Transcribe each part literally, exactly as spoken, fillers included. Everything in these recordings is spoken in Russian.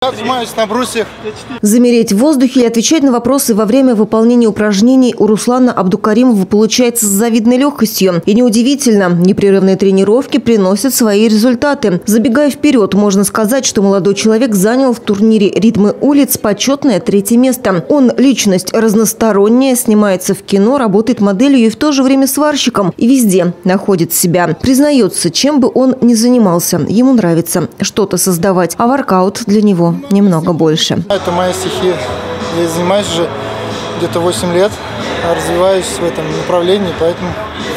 Отжимаюсь на брусьях. Замереть в воздухе и отвечать на вопросы во время выполнения упражнений у Руслана Абдукаримова получается с завидной легкостью. И неудивительно, непрерывные тренировки приносят свои результаты. Забегая вперед, можно сказать, что молодой человек занял в турнире «Ритмы улиц» почетное третье место. Он личность разносторонняя, снимается в кино, работает моделью и в то же время сварщиком. И везде находит себя. Признается, чем бы он ни занимался, ему нравится что-то создавать, а воркаут для него немного больше. Это моя стихия. Я занимаюсь уже где-то восемь лет, развиваюсь в этом направлении, поэтому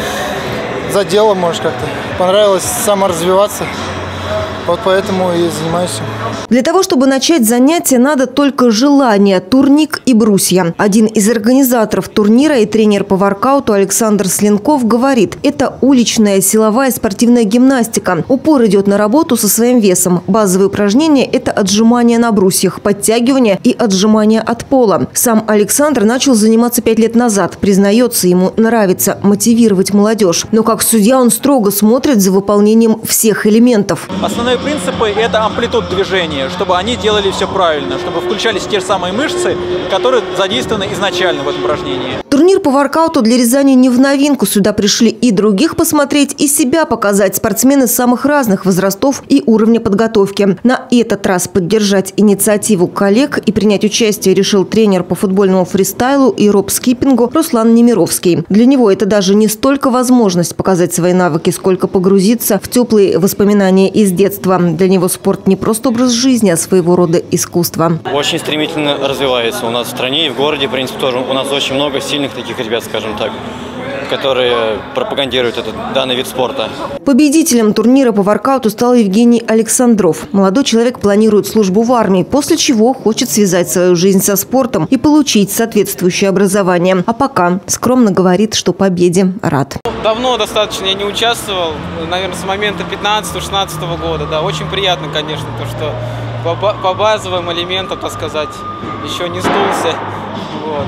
за дело, может, как-то понравилось саморазвиваться. Вот поэтому и занимаюсь. Для того, чтобы начать занятия, надо только желание, турник и брусья. Один из организаторов турнира и тренер по воркауту Александр Слинков говорит, это уличная силовая спортивная гимнастика. Упор идет на работу со своим весом. Базовые упражнения – это отжимания на брусьях, подтягивания и отжимания от пола. Сам Александр начал заниматься пять лет назад. Признается, ему нравится мотивировать молодежь. Но как судья он строго смотрит за выполнением всех элементов. Основные принципы – это амплитуд движения, чтобы они делали все правильно, чтобы включались те же самые мышцы, которые задействованы изначально в этом упражнении. Турнир по воркауту для Рязани не в новинку. Сюда пришли и других посмотреть, и себя показать спортсмены самых разных возрастов и уровня подготовки. На этот раз поддержать инициативу коллег и принять участие решил тренер по футбольному фристайлу и роп-скиппингу Руслан Немировский. Для него это даже не столько возможность показать свои навыки, сколько погрузиться в теплые воспоминания из детства. Для него спорт не просто образ жизни, а своего рода искусство. Очень стремительно развивается у нас в стране и в городе, в принципе, тоже. У нас очень много сильных таких ребят, скажем так, которые пропагандируют этот данный вид спорта. Победителем турнира по воркауту стал Евгений Александров. Молодой человек планирует службу в армии, после чего хочет связать свою жизнь со спортом и получить соответствующее образование. А пока скромно говорит, что победе рад. Давно достаточно я не участвовал, наверное, с момента пятнадцатого-шестнадцатого года. Да, очень приятно, конечно, то, что по, по базовым элементам, так сказать, еще не сдулся. Вот.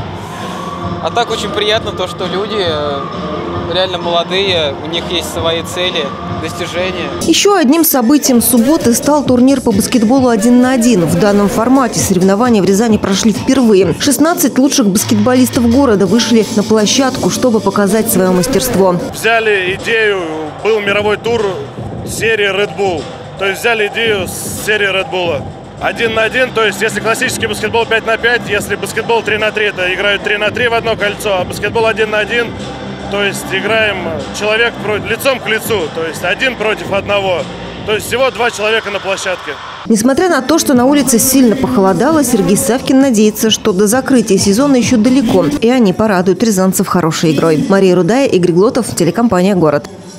А так очень приятно то, что люди реально молодые, у них есть свои цели, достижения. Еще одним событием субботы стал турнир по баскетболу один на один. В данном формате соревнования в Рязани прошли впервые. шестнадцать лучших баскетболистов города вышли на площадку, чтобы показать свое мастерство. Взяли идею, был мировой тур серии Red Bull. То есть взяли идею с серии Red Bull. Один на один, то есть если классический баскетбол пять на пять, если баскетбол три на три, это играют три на три в одно кольцо, а баскетбол один на один, то есть играем человек лицом к лицу, то есть один против одного. То есть всего два человека на площадке. Несмотря на то, что на улице сильно похолодало, Сергей Савкин надеется, что до закрытия сезона еще далеко, и они порадуют рязанцев хорошей игрой. Мария Рудая, Игорь Глотов, телекомпания «Город».